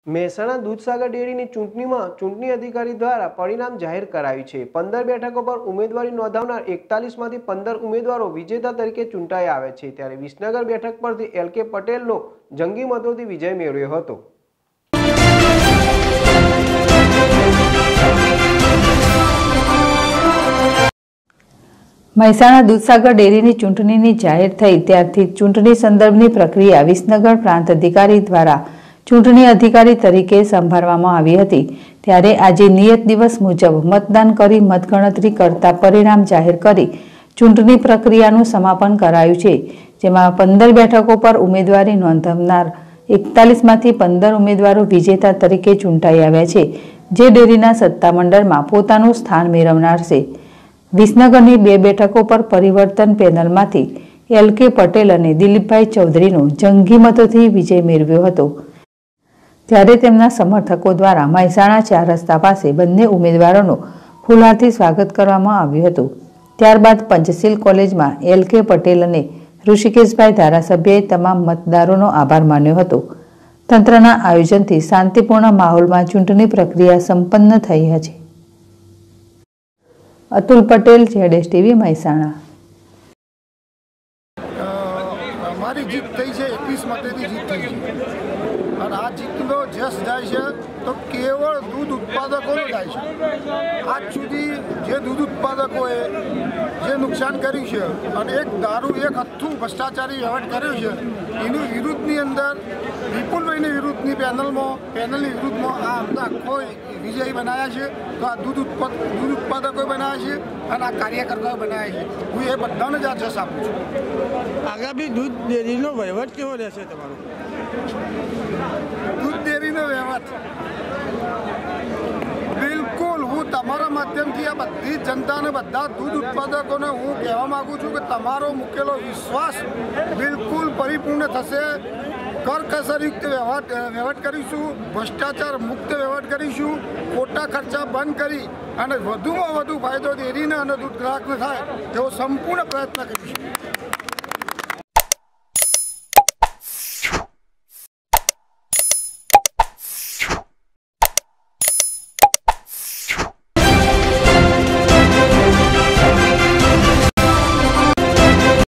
મહેસાણા દૂધસાગર ડેરીની ચૂંટણીમાં ચૂંટણી અધિકારી દ્વારા પરિણામ જાહેર કરાયું છે। 15 બેઠકો પર ઉમેદવારી નોંધાવનાર 41માંથી 15 ઉમેદવારો વિજેતા તરીકે ચૂંટાઈ આવે છે। ત્યારે વિસનગર બેઠક પરથી LK પટેલનો જંગી મતોથી વિજય મેળવ્યો હતો। મહેસાણા દૂધસાગર ડેરીની ચૂંટણીની જાહેર થઈ ત્યારથી ચૂંટણી સંદર્ભની પ્રક્રિયા વિસનગર પ્રાંત અધિકારી દ્વારા ચૂંટણી અધિકારી તરીકે સંભાળવામાં આવી હતી। ત્યારે આજે નિયત દિવસ મુજબ મતદાન કરી મતગણતરી કરતા પરિણામ જાહેર કરી ચૂંટણી પ્રક્રિયાનું સમાપન કરાયું છે। જેમાં 15 બેઠકો પર ઉમેદવારી નોંધાવનાર 41માંથી 15 ઉમેદવારો વિજેતા તરીકે ચૂંટાઈ આવ્યા છે, જે ડેરીના સત્તામંડળમાં પોતાનું સ્થાન મેળવનાર છે। વિસનગરની 2 બેઠકો પર પરિવર્તન પેનલમાંથી LK પટેલ અને દિલીપભાઈ ચૌધરીનો જંગી મતોથી વિજય મેળવ્યો હતો। ત્યારે તેમના સમર્થકો દ્વારા મહેસાણા 4 રસ્તા પાસે બંને ઉમેદવારોનું ફૂલહારથી સ્વાગત કરવામાં આવ્યું હતું। ત્યારબાદ પંચશીલ કોલેજમાં LK પટેલ અને ઋષિકેશભાઈ ધારાસભ્યએ તમામ મતદારોનો આભાર માન્યો હતો। તંત્રના આયોજનથી શાંતિપૂર્ણ માહોલમાં ચૂંટણી પ્રક્રિયા સંપન્ન થઈ છે। Atul Patel, ZS TV, Mehsana. हमारी जीत थी है 21 मतेથી जीत थी और आ जीतनो जस जाए है तो केवल दूध उत्पादकों जाए है। आज सुधी जे दूध उत्पादकोए जे नुकसान કર્યું છે અને એક દારૂ એક હથ્થું ભ્રષ્ટાચારી વહીવટ કર્યો છે એની વિરુદ્ધની અંદર વિપુલભાઈની વિરુદ્ધની પેનલની વિરુદ્ધમાં આ આખો વિજય બનાવ્યા છે। તો આ દૂધ ઉત્પાદકોએ બનાવ્યા છે અને આ કાર્યકર્તાઓ બનાવ્યા છે। હું એ બધાને જ આ જસ આપું છું। આગામી દૂધ ડેરીનો વહીવટ કેવો રહેશે તમારો? દૂધ ડેરીનો વહીવટ બિલકુલ હું તમારા માધ્યમથી આ બધી જનતાને બધા દૂધ ઉત્પાદકોને હું કહેવા માગું છું કે તમારો મૂકેલો વિશ્વાસ બિલકુલ પરિપૂર્ણ થશે। કરકસરયુક્ત વહીવટ કરીશું, ભ્રષ્ટાચાર મુક્ત વહીવટ કરીશું, ખોટા ખર્ચા બંધ કરી અને વધુમાં વધુ ફાયદો ડેરીને અને દૂધ ગ્રાહકને થાય એવો સંપૂર્ણ પ્રયત્ન કરીશું।